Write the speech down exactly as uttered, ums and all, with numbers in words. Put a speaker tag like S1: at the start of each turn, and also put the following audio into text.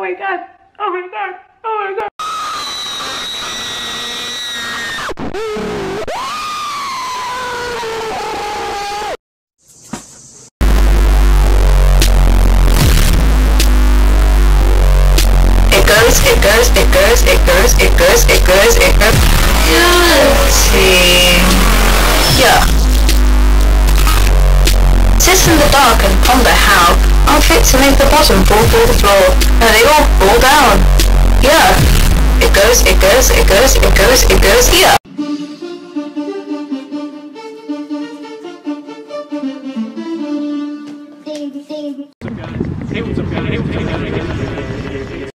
S1: my god! Oh my god! Oh my god!
S2: It goes, it goes, it goes, it goes, it goes, it goes, it goes. Guilty. Yeah. Sit in the dark and ponder how I'm fit to make the bottom fall through the floor, and they all fall down. Yeah. It goes, it goes, it goes, it goes, it goes, yeah.